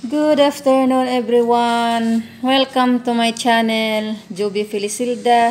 Good afternoon everyone. Welcome to my channel, Joby Felisilda.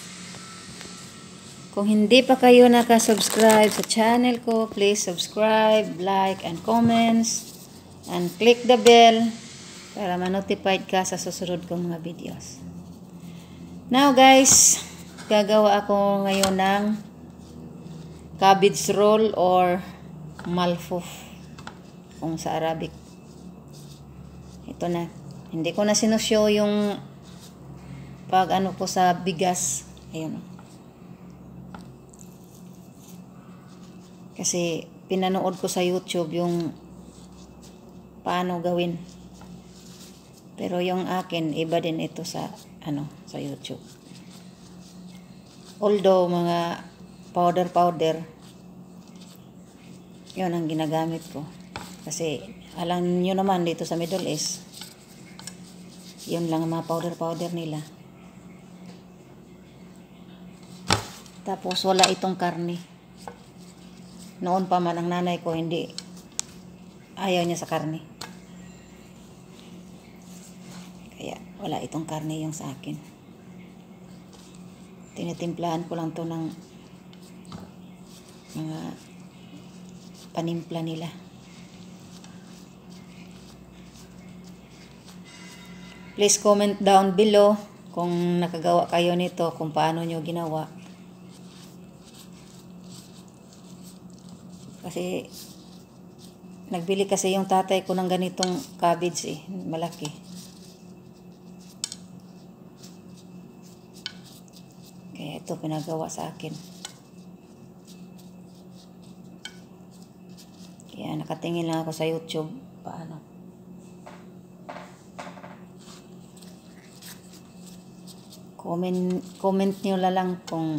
Kung hindi pa kayo nakasubscribe sa channel ko, please subscribe, like, and comments. And click the bell para ma-notified ka sa susunod kong mga videos. Now guys, gagawa ako ngayon ng cabbage roll or malfoof kung sa Arabic. Ito na. Hindi ko na sinushow yung pag ano ko sa bigas. Ayun. Kasi pinanood ko sa YouTube yung paano gawin. Pero yung akin, iba din ito sa sa YouTube. Although mga powder, yun ang ginagamit ko. Kasi alam nyo naman dito sa Middle East, yun lang ang mga powder nila. Tapos wala itong karne. Noon pa man ang nanay ko, hindi ayaw niya sa karne. Kaya wala itong karne yung sa akin. Tinitimplahan ko lang to ng mga panimpla nila. Please comment down below kung nakagawa kayo nito, kung paano nyo ginawa. Kasi nagbili kasi yung tatay ko ng ganitong cabbage malaki. Kaya ito pinagawa sa akin. Kaya nakatingin lang ako sa YouTube paano. Comment nyo lang kung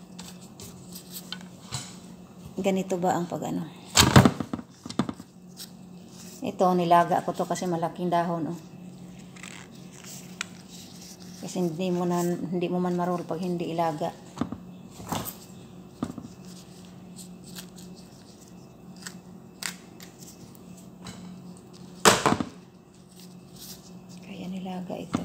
ganito ba ang pag-ano. Ito, nilaga ko to kasi malaking dahon. Kasi hindi mo man marul pag hindi ilaga. Kaya nilaga ito.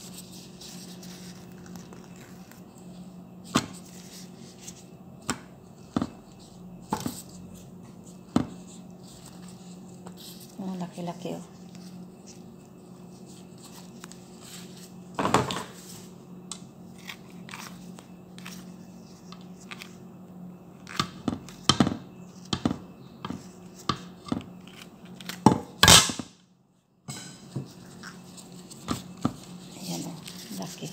Laki-laki Ayan laki.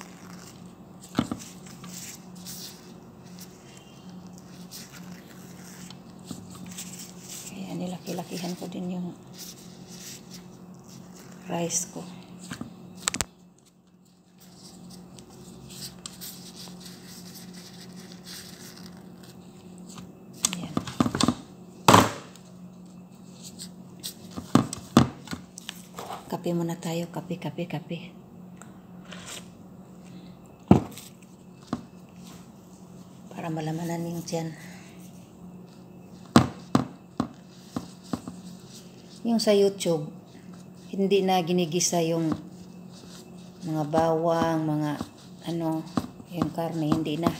Kaya nilaki-lakihan ko din yung rice ko. Ayan. Kape muna tayo. Kape. Para malamanan yung tiyan. Yung sa YouTube, hindi na ginigisa yung mga bawang, mga yung karne, hindi na.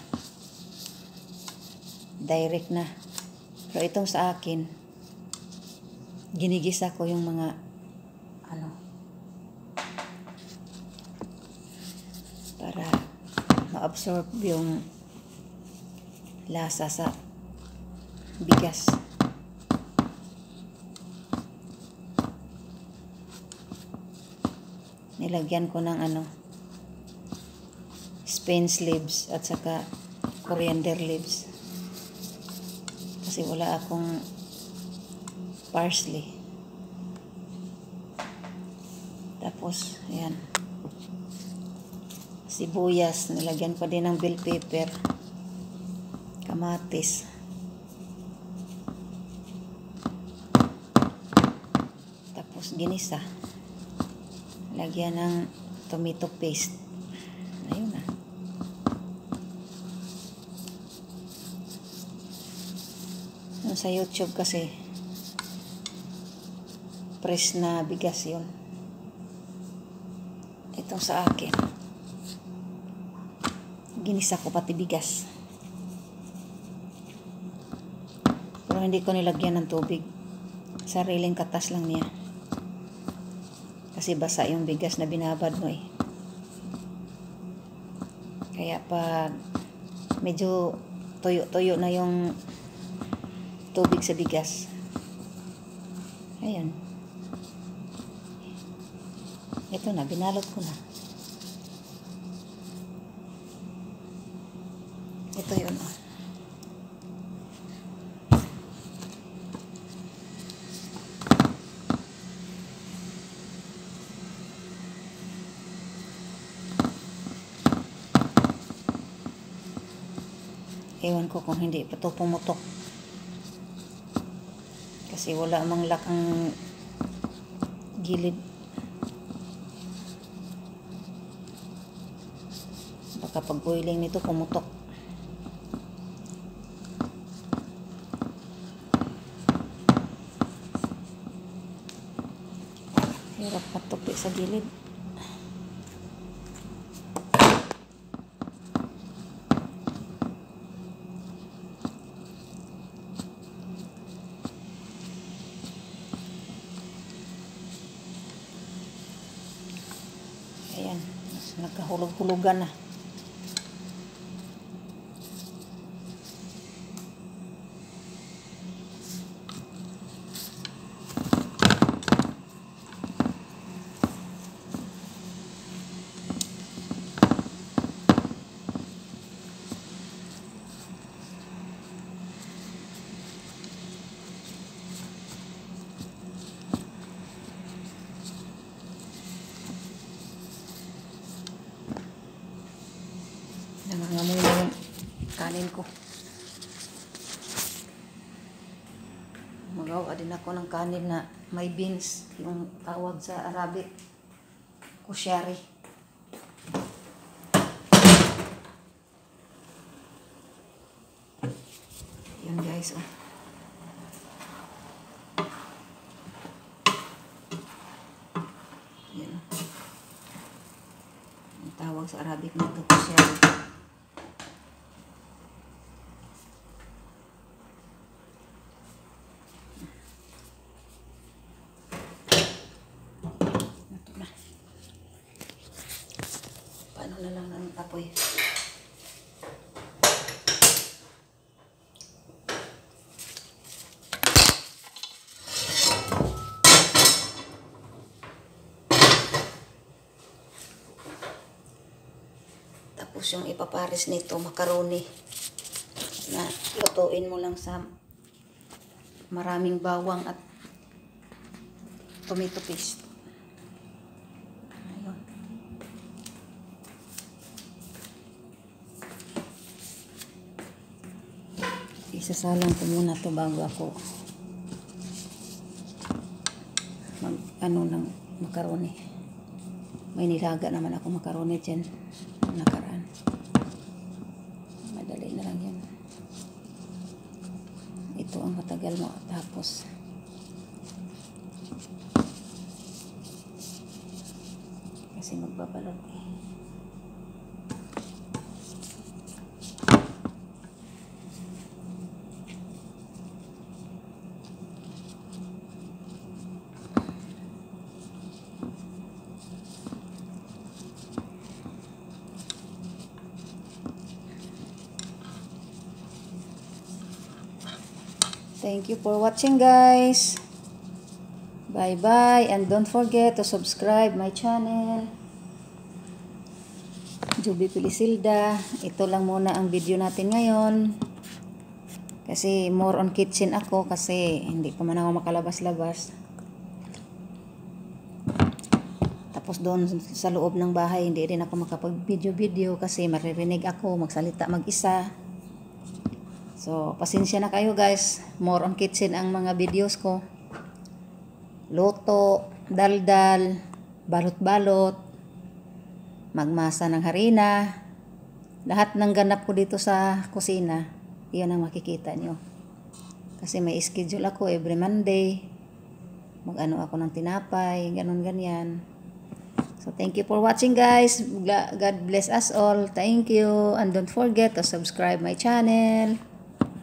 Direct na. Pero itong sa akin, ginigisa ko yung mga para ma-absorb yung lasa sa bigas. Nilagyan ko ng spinach leaves at saka coriander leaves. Kasi wala akong parsley. Tapos, ayan. Sibuyas. Nilagyan ko din ng bell pepper. Kamatis. Tapos, ginisa. Lagyan ng tomato paste. Ayun na. Sa YouTube kasi Fresh na bigas yun. Ito sa akin. Ginisa ko pati bigas. Pero hindi ko nilagyan ng tubig. Sariling katas lang niya. Kasi basa yung bigas na binabad mo eh. Kaya pag medyo tuyo-tuyo na yung tubig sa bigas. Ayan. Ito na, binalot ko na. Ito yun. Ewan ko kung hindi pa ito pumutok. Kasi wala mang lock ang gilid. Baka pag boiling nito pumutok. Hirap patupi sa gilid. Ayan, nagkahulog-hulugan na. Nangangamoy na yung kanin ko. Magawa din ako ng kanin na may beans, yung tawag sa Arabic, kusyari. Yun guys, oh. Yan. Yung tawag sa Arabic na ito, kusyari. Paano na lang ng tapoy. Tapos yung ipapares nito, macaroni, na lutuin mo lang sa maraming bawang at tomato paste. Ayun. Isasalang ko muna to bago ako mag ng macaroni. May nilaga naman ako macaroni dyan nakaraan. Madali na lang yan. Ito ang matagal mo. Tapos kasi magbabalot eh. Thank you for watching guys. Bye bye and don't forget to subscribe my channel. Juby Pilisilda. Ito lang muna ang video natin ngayon. Kasi more on kitchen ako kasi hindi pa man ako makalabas-labas. Tapos doon sa loob ng bahay hindi rin ako makapag-video kasi maririnig ako magsalita mag-isa. So, pasensya na kayo guys. More on kitchen ang mga videos ko. Luto, daldal, balot-balot, magmasa ng harina. Lahat ng ganap ko dito sa kusina, iyon ang makikita nyo. Kasi may schedule ako every Monday. mag-ano ako ng tinapay, ganun ganyan. So thank you for watching guys. God bless us all. Thank you, and don't forget to subscribe my channel.